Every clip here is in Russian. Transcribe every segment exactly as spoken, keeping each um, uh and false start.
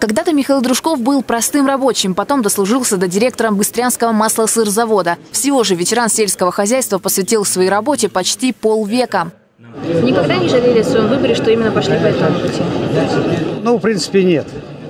Когда-то Михаил Дружков был простым рабочим, потом дослужился до директора Быстрянского маслосырзавода. Всего же ветеран сельского хозяйства посвятил своей работе почти полвека. Никогда не жалели о своем выборе, что именно пошли по этому пути? Ну, в принципе, нет.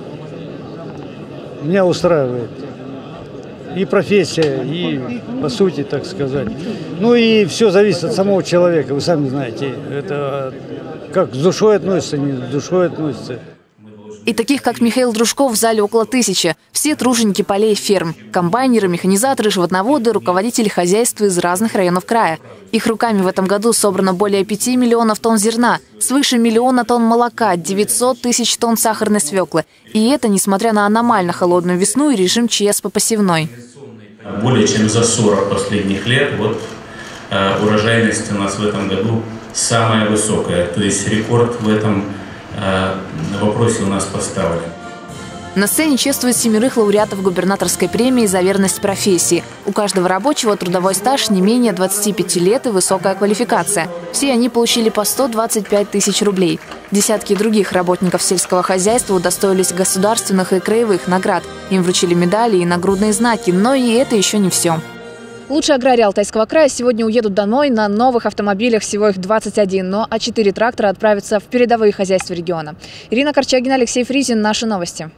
Меня устраивает и профессия, и по сути, так сказать. Ну и все зависит от самого человека, вы сами знаете. Это как с душой относится, не с душой относится. И таких, как Михаил Дружков, в зале около тысячи. Все труженики полей и ферм. Комбайнеры, механизаторы, животноводы, руководители хозяйств из разных районов края. Их руками в этом году собрано более пяти миллионов тонн зерна, свыше миллиона тонн молока, девятьсот тысяч тонн сахарной свеклы. И это несмотря на аномально холодную весну и режим ЧС по посевной. Более чем за сорок последних лет вот, э, урожайность у нас в этом году самая высокая. То есть рекорд в этом в вопросе у нас поставлен. На сцене чествуют семерых лауреатов губернаторской премии за верность профессии. У каждого рабочего трудовой стаж не менее двадцати пяти лет и высокая квалификация. Все они получили по сто двадцать пять тысяч рублей. Десятки других работников сельского хозяйства удостоились государственных и краевых наград. Им вручили медали и нагрудные знаки, но и это еще не все. Лучшие аграрии Алтайского края сегодня уедут домой на новых автомобилях, всего их двадцать один, но а четыре трактора отправятся в передовые хозяйства региона. Ирина Корчагина, Алексей Фризин. Наши новости.